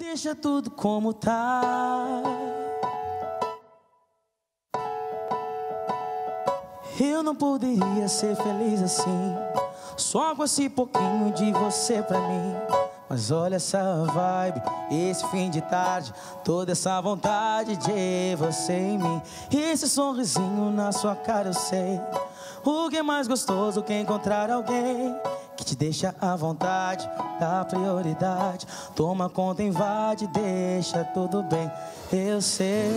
Deixa tudo como tá. Eu não poderia ser feliz assim, só com esse pouquinho de você pra mim. Mas olha essa vibe, esse fim de tarde, toda essa vontade de você em mim. Esse sorrisinho na sua cara eu sei. O que é mais gostoso que encontrar alguém que te deixa à vontade, dá prioridade, toma conta, invade, deixa tudo bem. Eu sei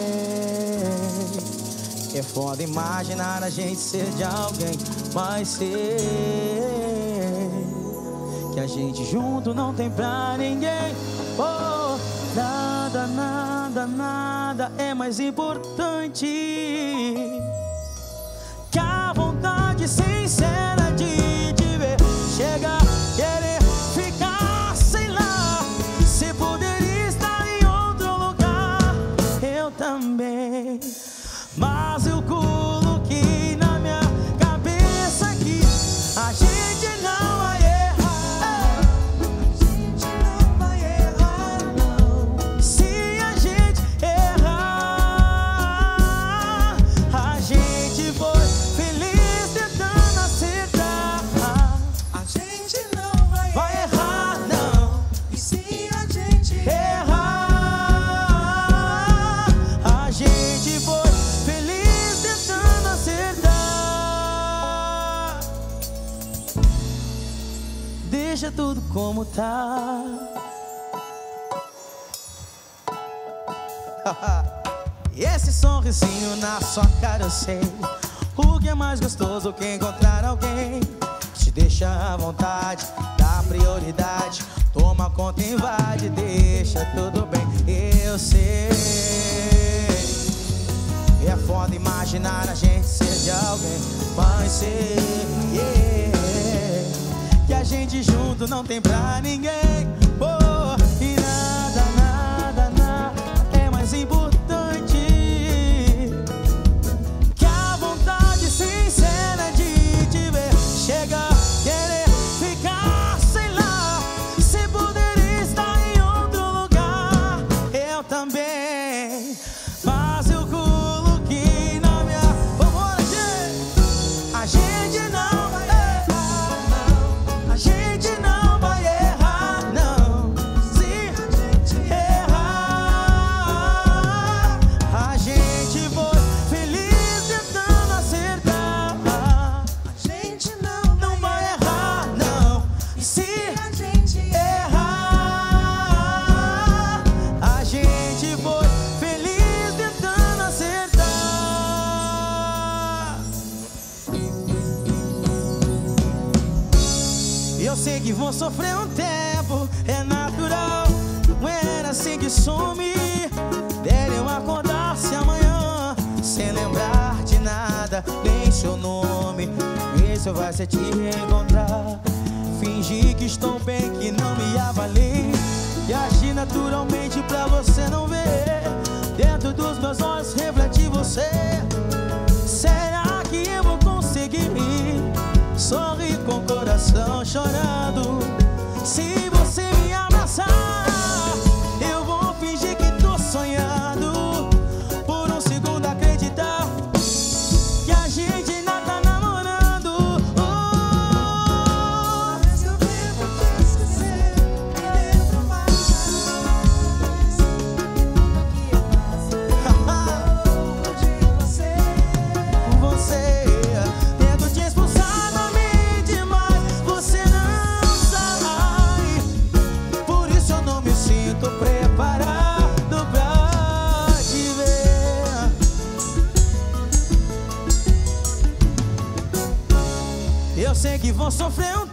que é foda imaginar a gente ser de alguém, mas sei que a gente junto não tem pra ninguém. Oh, nada, nada, nada é mais importante que a vontade sincera de te ver chegar, querer ficar, sei lá. Se poderia estar em outro lugar, eu também. Mas eu coloquei na minha cabeça que a gente não vai errar. A gente não vai errar, não. Se a gente errar, a gente foi feliz tentando acertar. A gente não vai errar, não. E se a gente errar, a gente foi feliz tentando acertar. Deixa tudo como tá. Esse sorrisinho na sua cara eu sei. O que é mais gostoso que encontrar alguém que te deixa à vontade, dá prioridade, toma conta, invade, deixa tudo bem. Eu sei, é foda imaginar a gente ser de alguém, mas sei que a gente junto não tem pra ninguém. Oh, e nada, nada, nada é mais importante que a vontade sincera de te ver chegar, querer ficar, sei lá. Se poderia estar em outro lugar, eu também. Mas eu coloquei na minha... Vambora, gente! A gente não vai errar, não. A gente não vai errar, não. Se a gente errar, a gente foi feliz tentando acertar. A gente não vai errar, não. E se a gente errar, a gente foi feliz tentando acertar. Eu sei que vou sofrer um tempo, é natural. Não era assim que some. Deve eu acordar-se amanhã sem lembrar de nada, nem seu nome. Ver se vai ser te reencontrar. Fingir que estou bem, que não me avalei, e agir naturalmente pra você não ver. Dentro dos meus olhos reflete você. Será que eu vou conseguir sorrir com o coração chorando? Se você me abraçar, eu vou fingir que tô sonhando. Por um segundo acreditar que a gente ainda tá namorando. Mas eu vivo te esquecer e dentro mais do que eu faço de você. Você tento te expulsar da mente, mas você não sai. Por isso eu não me sinto preparado pra te ver. Eu sei que vou sofrer um